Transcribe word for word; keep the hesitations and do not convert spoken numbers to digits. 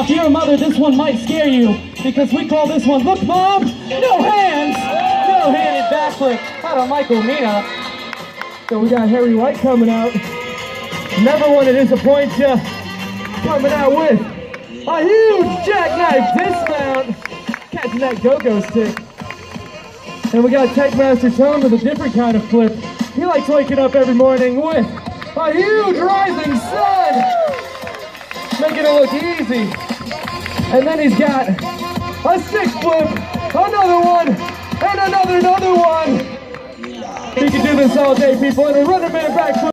Now, if you're a mother, this one might scare you because we call this one, look, Mom, no hands, no-handed backflip out of Michael Mina. So we got Harry White coming out. Never want to disappoint you. Coming out with a huge jackknife dismount, catching that go-go stick. And we got Techmaster Tone with a different kind of flip. He likes waking up every morning with a huge rising sun, making it look easy. And then he's got a six flip, another one, and another, another one. He can do this all day, people, and a rudder man backflip.